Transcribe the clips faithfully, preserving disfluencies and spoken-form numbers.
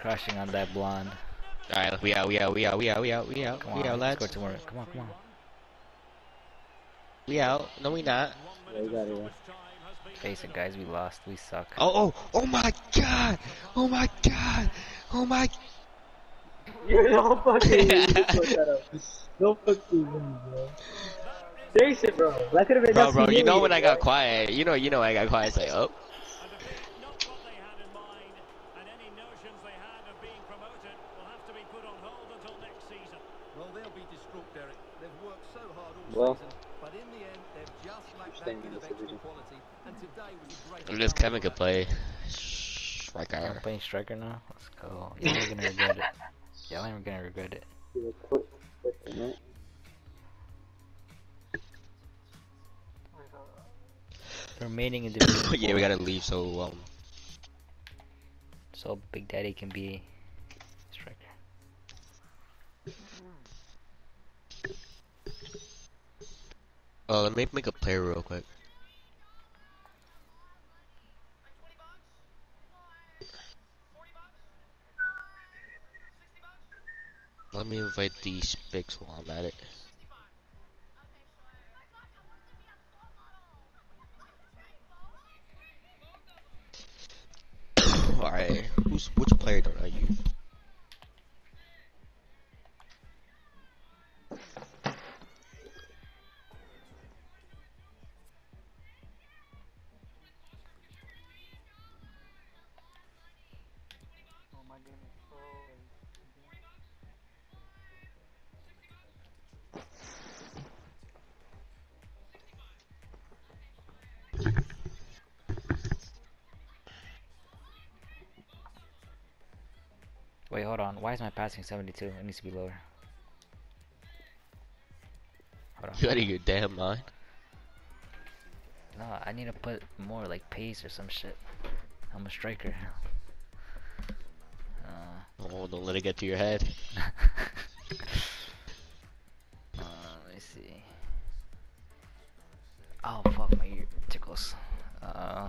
Crushing on that blonde. Alright, we out, we out, we out, we out, we out, we out, Come we on, out, let's lads. go tomorrow. Come on, come on. We out. No, we not. Yeah, you got it. Yeah. Face it, guys. We lost. We suck. Oh, oh, oh my god! Oh my god! Oh my. You don't fucking put that up. Don't fucking bro. Face it, bro. That could have been. Bro, bro, you know when I got quiet. You know, you know I got quiet. It's like, oh. Well, but in the end, they've just lacked that staying bit in of this extra division. quality, and today was a great. I guess Kevin could play. I'm Striker. playing striker now. Let's go. Y'all are gonna regret it. Y'all ain't gonna regret it. do a quick, quick minute. The remaining in division. Yeah, we gotta leave so um. So Big Daddy can be striker. Oh, let me make a player real quick. Let me invite these pics while I'm at it. Alright, who's which player don't I use? Wait, hold on. Why is my passing seventy-two? It needs to be lower. Hold on. You out of your damn mind? No, I need to put more like pace or some shit. I'm a striker. Uh, Oh, don't let it get to your head. uh, let me see. Oh fuck, my ear tickles. Uh,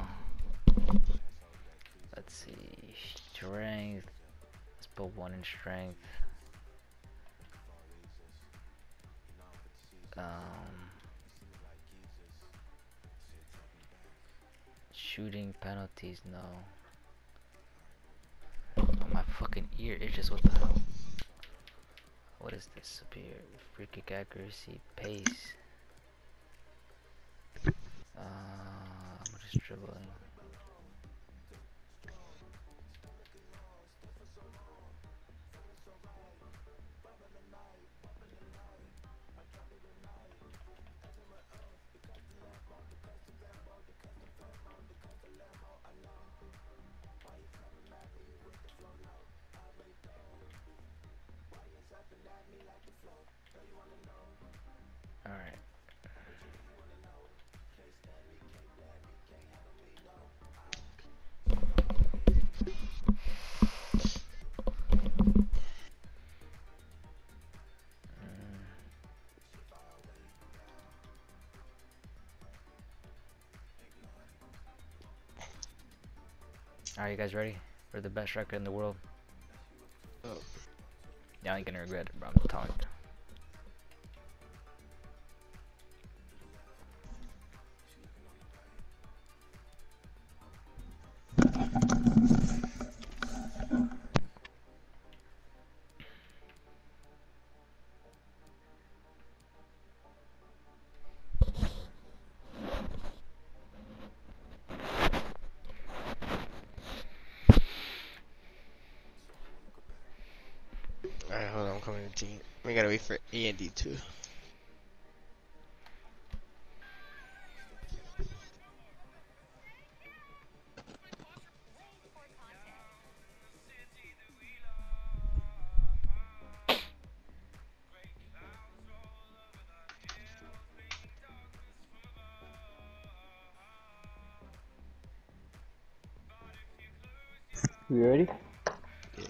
let's see. Strength. Let's put one in strength. Um, shooting penalties, no. Oh, my fucking ear itches. What the hell? What is this up here? Free kick accuracy, pace. Uh, I'm just dribbling. Alright. Are you guys ready for the best record in the world? Oh. Y'all ain't gonna regret it, bro. I'm telling you. Alright, hold on, I'm coming to team. We gotta wait for A and D too. You ready? Yeah.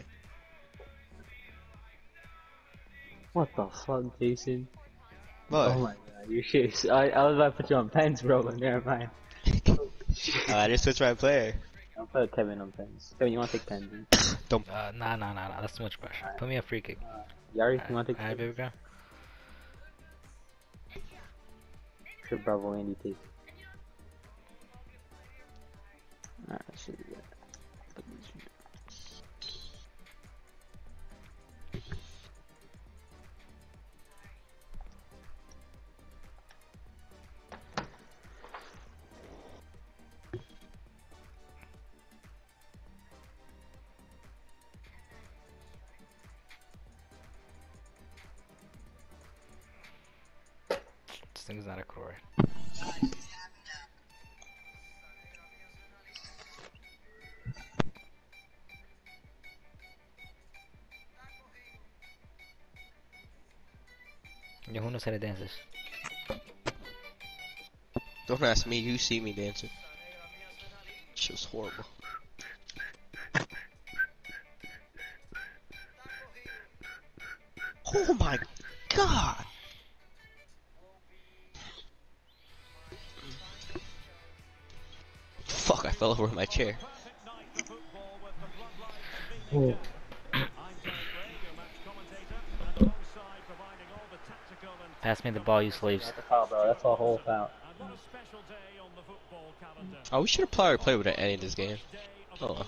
What the fuck, Jason? What? Oh my god, you shit. I, I was about to put you on pens, bro, but never mind. Oh, I just switched my player. I'll put Kevin on pens. Kevin, you wanna take pens? Don't. Uh, nah, nah, nah, nah. That's too much pressure. Put me a free kick. Uh, Yari, you want to take Alright, baby girl. Sure, Bravo Andy take. Alright, shit, yeah. This thing's not a core. Yo, who knows how to dance this? Don't ask me. You see me dancing. She was horrible. Oh my god! Fuck! I fell over my chair. Oh. Pass me the ball, you slaves. That's a foul, bro. That's a whole foul. Oh, we should have probably played with it ending this game. Oh well.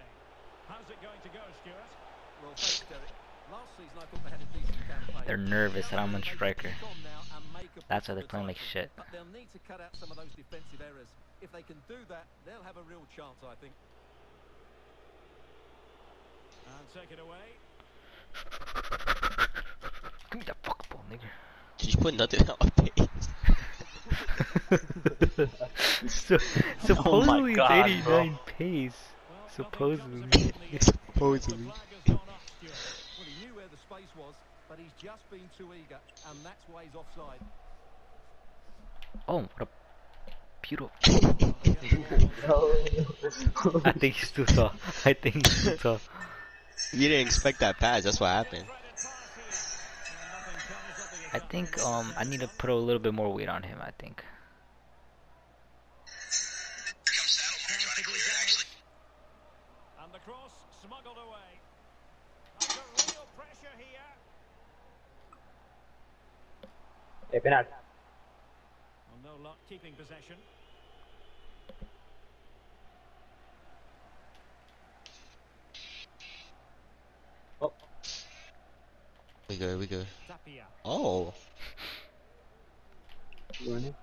They're nervous that I'm a striker. That's why they're playing like shit. But they'll need to cut out some of those defensive errors. If they can do that, they'll have a real chance, I think. And take it away. Give me that fuck ball, nigga. Did you put nothing on pace? so, supposedly God, it's eighty-nine pace. Supposedly. Supposedly. Well, he knew where the space was, but he's just been too eager, and that's why he's offside. Oh, what a beautiful. No. I think he's too tall. I think he's too tall. You didn't expect that pass. That's what happened. I think um I need to put a little bit more weight on him. I think. And the cross smuggled away. Under real pressure here. Hey, penal. Well, no luck keeping possession. Oh. We good. We good. Tapia. Oh. You want it?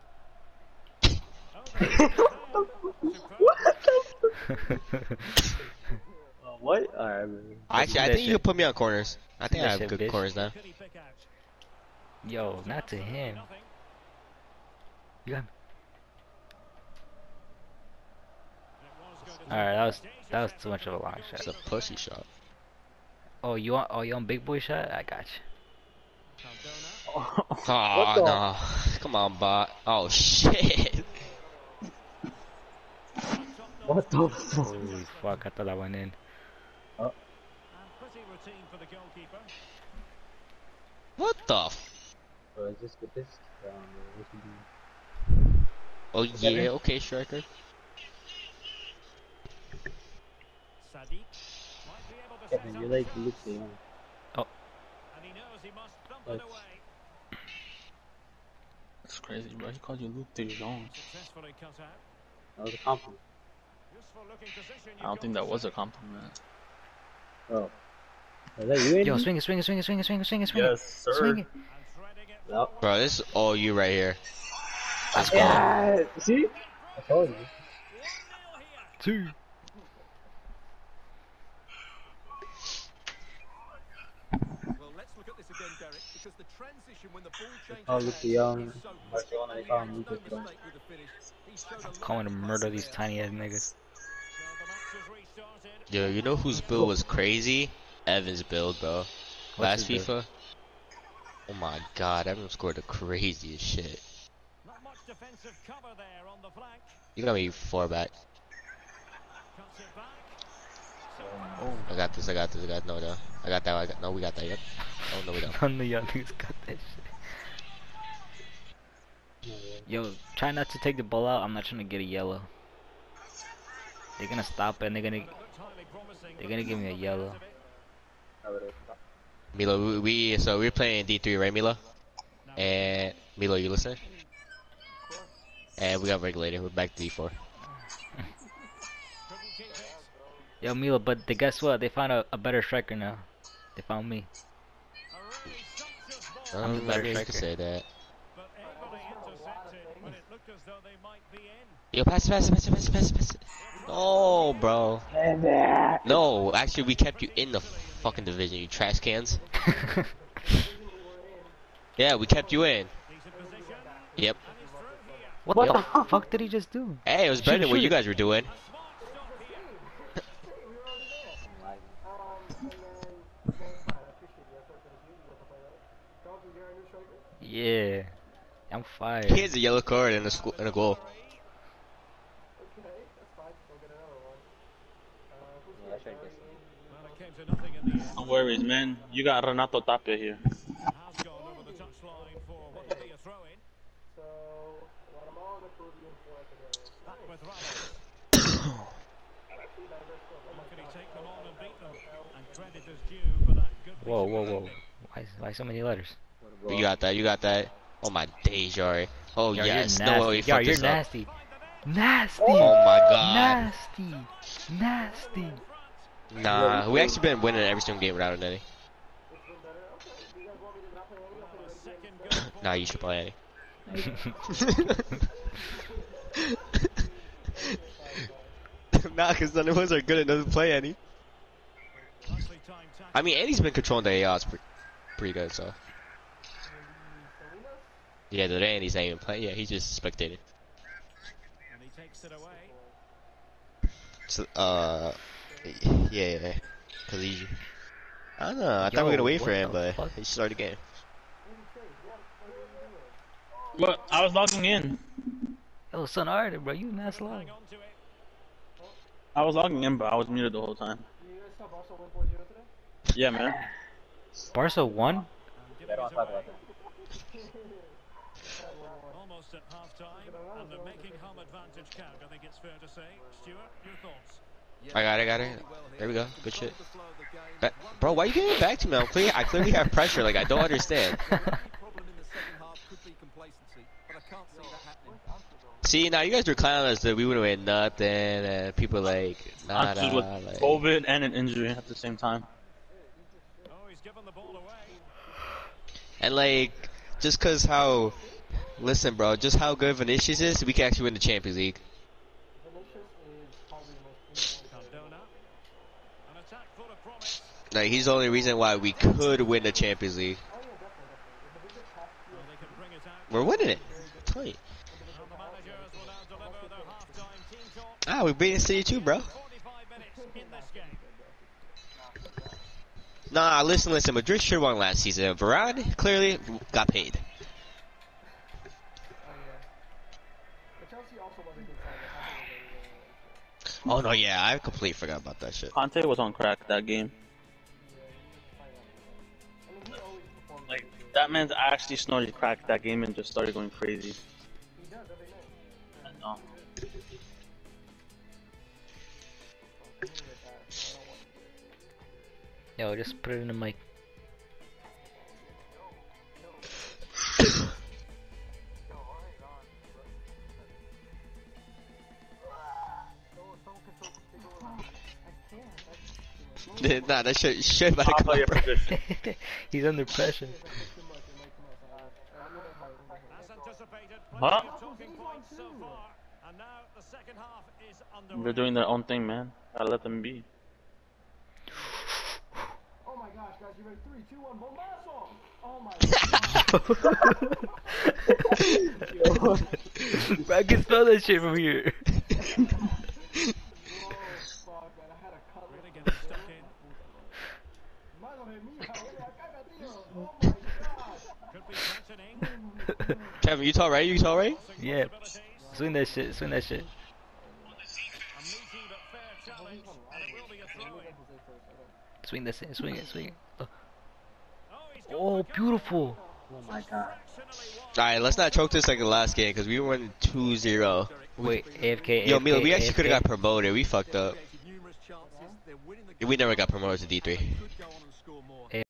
Uh, what? Alright, man. Actually, I that think you shit. can put me on corners. I think that I have shit, good bitch. corners now. Could he pick out? Yo, not to him. Nothing. You got me. It was going to Alright, that was that was too much of a long It's shot. a pussy shot. Oh, you want oh you want big boy shot? I got you. Cardona. Oh, the- no. Come on, bot. Oh, shit. What the fuck? Holy fuck! I thought that went in. And pretty routine for the goalkeeper. What the f- Bro, is this with this? Um, what you doing? Oh, yeah. Okay, striker. Sadiq might be able to Yeah, set man, up you're like the Luke chance. De Jong. And he knows he must thump What? it away. That's crazy, bro. He called you Luke De Jong. Successfully cut out. That was a compliment. Useful looking position. I don't think that was a compliment. Oh. Is that you, Andy? Yo, swing it, swing it, swing it, swing it, swing it, swing it, swing it. Yes, sir. Swing it. And threading it Yep. Bro, this is all you right here. Let's go. Yeah! See? I told you. one nil here. Two. Well, let's look at this again, Derek, because the transition when the ball changes Oh, Luke De Jong. is so quick. Barcelona, they And call he him makes Luke no De Jong. mistake with the finish. He showed a lot Calling of to class murder these there. tiny ass niggas. So the match has restarted. Yo, you know whose build was crazy? Evan's build, bro. Last his FIFA. Oh my god, Evan scored the craziest shit. Not much defensive cover there on the flank. You got me four back. Cuts it back. I got this, I got this, I got no, no. I got that, I got, no, we got that, yep. Oh, no, we don't. None of y'all niggas got that shit. Yo, try not to take the ball out. I'm not trying to get a yellow. They're gonna stop it and they're gonna. Well, it looked highly promising. They're gonna give me a yellow. Milo, we, we so we're playing D three, right, Milo? And Milo, you listen? And we got regulated. We're back to D four. Yo, Milo, but they, guess what? They found a, a better striker now. They found me. I'm I'm the better you striker. can say that. But Eberle intercepted, but it looked as though they might be in. Yo, pass it, pass it, pass it, pass it, pass it, pass it. Oh, bro. And that. No, actually, we kept you in the fucking division, you trash cans. Yeah, we kept you in. Yep. What, What the, the fuck? fuck did he just do? Hey, it was Shoot better it, than what shoot you it. guys were doing. Yeah. I'm fired. He has a yellow card and a, sco and a goal. Well, it came to nothing in the end. No worries, man. You got Renato Tapia here. Has gone over the touchline for what will be a throw-in. Back with Ramos. Can he take them on and beat them? And credit is due for that good Whoa, piece whoa, of whoa. defending. Why, why so many letters? You got that, you got that. Oh my days, Jari. Oh Yo, yes, you're no nasty. way we Yo, fucked you're this up. nasty. Nasty. Oh my god. Nasty. Nasty. Nah, we actually been winning every single game without an Eddie. Nah, you should play Eddie. Nah, cause none of us are good enough to play Eddie. Nicely timed tackle. I mean, Eddie's been controlling the A Os pre pretty good, so. Yeah, the Andy's not even playing. Yeah, he just spectated. And he takes it away. So, uh, yeah, yeah, cause he. I don't know. I thought we were Yo, gonna wait for what him, the but fuck? he started the game. But I was logging in. Yo, son, alright, bro. You not slow. Hang on to it. I was logging in, but I was muted the whole time. Yeah, man. Barca won? Giving it away. Almost at half-time, and they're making home advantage count, I think it's fair to say. Stuart, your thoughts? I got it, I got it. There we go. Good shit. Ba Bro, why you getting it back to me? I'm clear. I clearly have pressure. Like I don't understand. See, now you guys were clowning us that we would have win nothing, and people like, nah, Not just with nah, like. COVID and an injury at the same time. Oh, he's given the ball away. And like, just cause how, listen, bro, just how good Vinicius is, we can actually win the Champions League. Cardona. An attack full of promise. Like he's the only reason why we could win the Champions League. Well, they can bring it out. We're winning it. I'm telling you. And the managers will now deliver their half-time team talk. Ah, we're beating City too, bro. forty-five minutes in this game. Nah, listen, listen. Madrid should have won last season. Varane clearly got paid. Oh no, yeah, I completely forgot about that shit. Conte was on crack that game. Like, that man's actually snorted crack that game and just started going crazy. I know. Yo, just put it in the mic. Nah, that shit, shit about to I'll come play out, your bro. position. He's under pressure. As anticipated, plenty Huh? of talking points so far. And now the second half is underway. They're doing their own thing, man. Gotta let them be. Oh my gosh, guys, you ready? Three, two, one, bombazo! Oh my god. Bro, I can spell that shit from here. Oh, fuck, man, I had a cut. Really getting stuck in. Madre mía, güey, acá metido. Oh my god. Could be threatening. Kevin, you tall right? You tall right? Yeah. Swing that shit, swing that shit. A meaty but fair challenge, and it will be a throw-in. Swing that shit, swing it, swing it. Oh, Oh, he's got oh the goal. beautiful. Oh my god. Fractionally wide. Alright, let's not choke this like the last game, because we were winning two zero. Wait, A F K, Yo, A F K, Milo, we actually A F K. could have got promoted. We fucked up. Numerous chances. We never got promoted to D three.